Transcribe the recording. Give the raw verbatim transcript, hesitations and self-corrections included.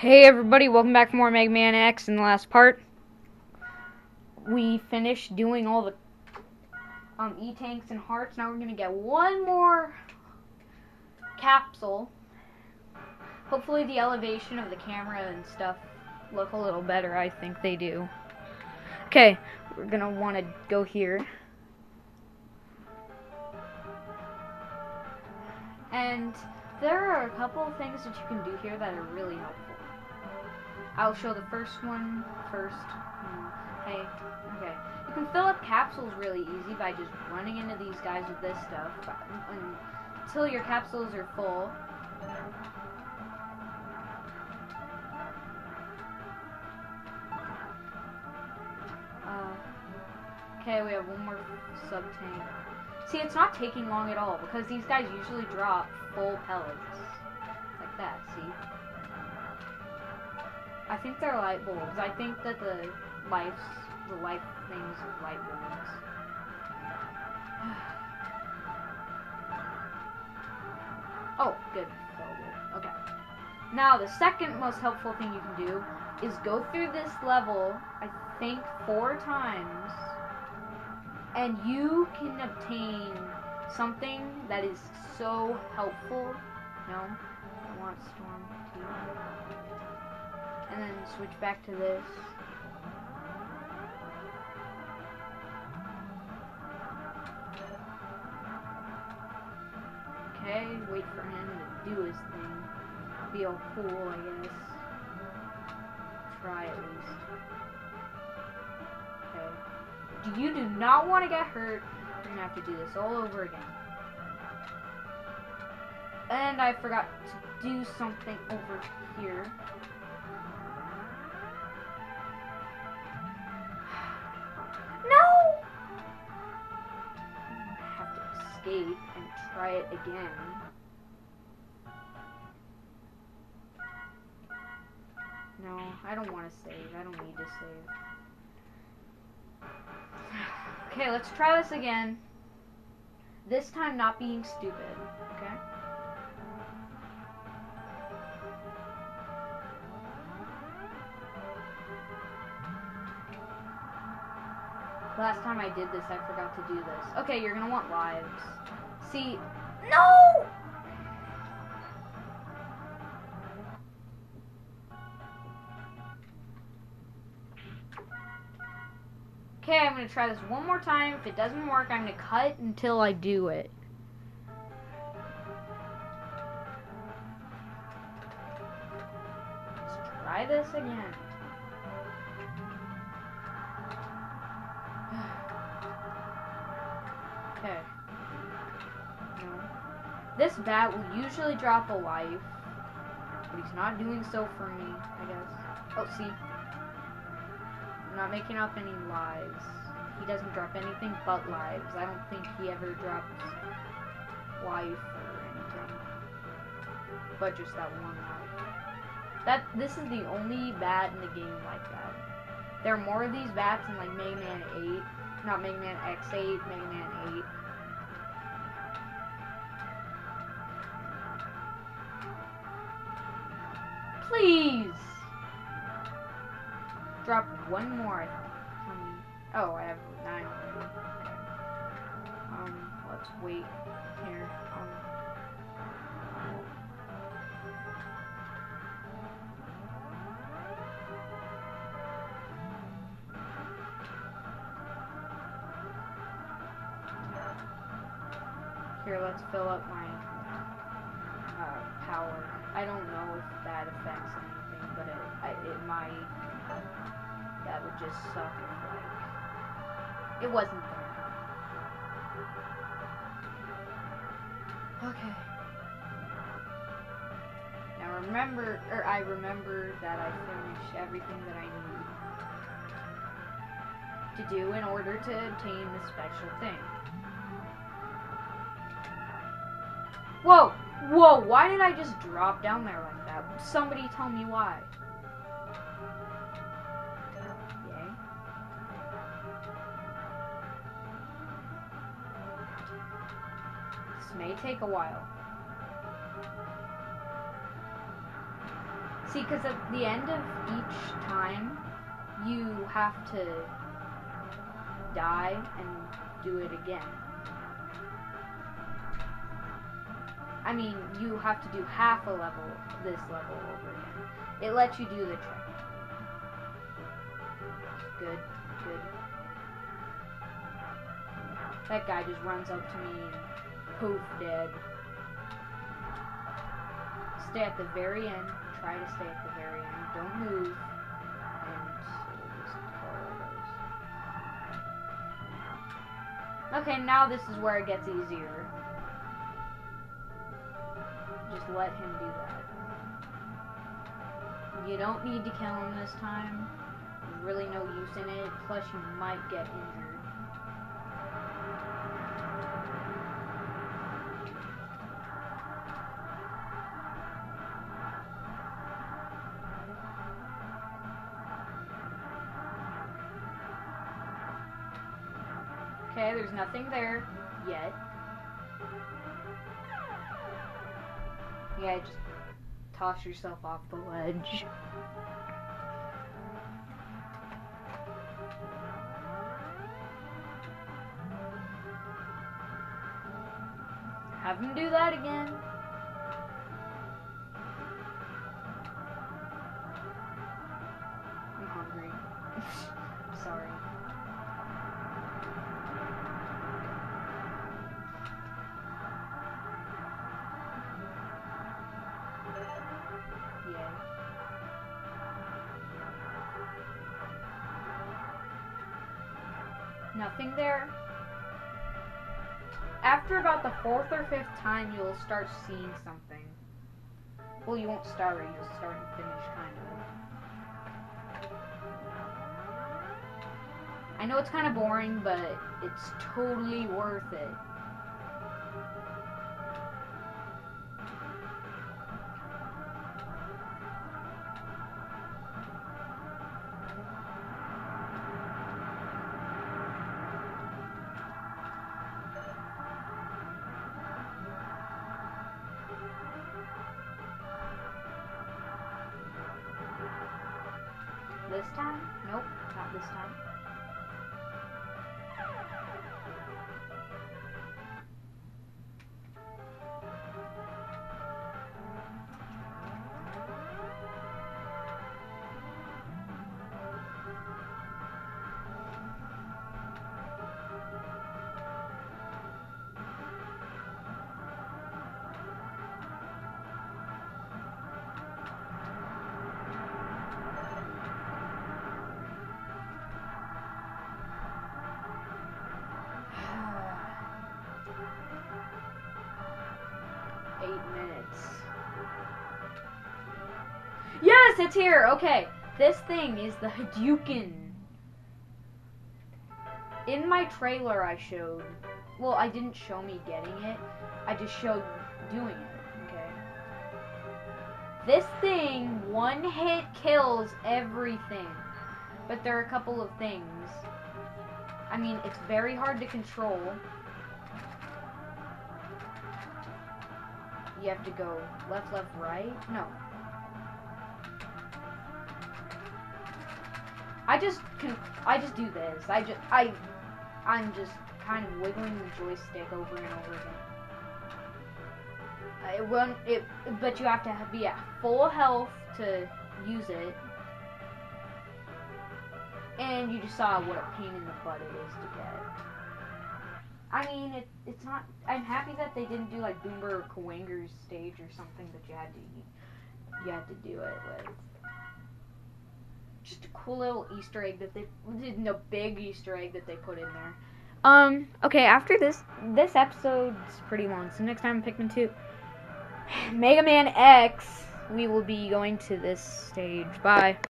Hey everybody, welcome back for more Mega Man X. In the last part, we finished doing all the um, E-Tanks and hearts. Now we're going to get one more capsule. Hopefully the elevation of the camera and stuff look a little better. I think they do. Okay, we're going to want to go here. And there are a couple of things that you can do here that are really helpful. I'll show the first one first. Hmm. Hey, okay. You can fill up capsules really easy by just running into these guys with this stuff until your capsules are full. Uh, okay, we have one more sub-tank. See, it's not taking long at all because these guys usually drop full pellets. Like that, see? I think they're light bulbs. I think that the life, the life things are light bulbs. Oh, good. Okay. Now, the second most helpful thing you can do is go through this level, I think, four times, and you can obtain something that is so helpful. No? I want Storm two. And then switch back to this. Okay, wait for him to do his thing. Be all cool, I guess. Try at least. Okay. You do not want to get hurt. You're gonna have to do this all over again. And I forgot to do something over here. Escape and try it again. No, I don't want to save. I don't need to save. Okay, let's try this again. This time not being stupid, okay? Last time I did this, I forgot to do this. Okay, you're gonna want lives. See, no! Okay, I'm gonna try this one more time. If it doesn't work, I'm gonna cut until I do it. Let's try this again. Okay. No. This bat will usually drop a life, but he's not doing so for me, I guess. Oh, see? I'm not making up any lives. He doesn't drop anything but lives. I don't think he ever drops life or anything. But just that one life. That, this is the only bat in the game like that. There are more of these bats in like Mega Man eight. Not Mega Man X eight, Mega Man eight. Please! Drop one more. Um, oh, I have nine already. Um, let's wait here. Um, Here, let's fill up my uh, power. I don't know if that affects anything, but it I, it might. That would just suck if like it wasn't there. Okay. Now remember, or I remember that I finished everything that I need to do in order to obtain the special thing. Whoa! Whoa! Why did I just drop down there like that? Somebody tell me why. Yay. This may take a while. See, because at the end of each time, you have to die and do it again. I mean, you have to do half a level, this level over again. It lets you do the trick. Good, good. That guy just runs up to me and poof, dead. Stay at the very end. Try to stay at the very end. Don't move. And it'll just follow those. Okay, now this is where it gets easier. Just let him do that. You don't need to kill him this time. There's really no use in it. Plus, you might get injured. Okay, there's nothing there yet. Yeah, just toss yourself off the ledge. Have him do that again. I'm hungry. Sorry. Nothing there. After about the fourth or fifth time, you'll start seeing something. Well, you won't start it, you'll start and finish, kind of. I know it's kind of boring, but it's totally worth it. This time? Nope, not this time. Eight minutes. Yes, it's here! Okay, this thing is the Hadouken. In my trailer I showed, well, I didn't show me getting it, I just showed doing it, okay? This thing, one hit kills everything, but there are a couple of things. I mean, it's very hard to control. You have to go left, left, right? No. I just can, I just do this. I just, I, I'm just kind of wiggling the joystick over and over again. It won't, it, but you have to be at full health to use it. And you just saw what a pain in the butt it is to get. I mean, it, it's not, I'm happy that they didn't do like Boomer Kuwanger's stage or something that you had to, you had to do it with. Just a cool little Easter egg that they, no big Easter egg that they put in there. Um, okay, after this, this episode's pretty long, so next time Pikmin two, Mega Man X, we will be going to this stage. Bye.